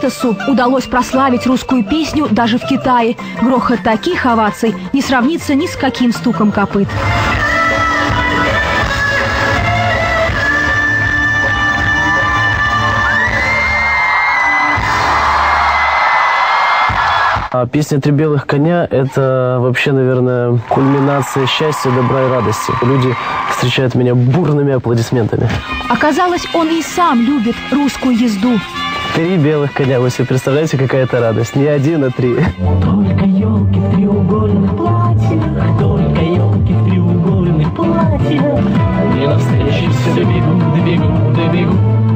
Витасу удалось прославить русскую песню даже в Китае. Грохот таких оваций не сравнится ни с каким стуком копыт. Песня «Три белых коня» — это вообще, наверное, кульминация счастья, добра и радости. Люди встречают меня бурными аплодисментами. Оказалось, он и сам любит русскую езду. 3 белых коня. Вы себе представляете, какая это радость? Не 1, а 3. Только елки в треугольных платьях, только елки в треугольных платьях. И навстречу все бегут, бегут, бегут.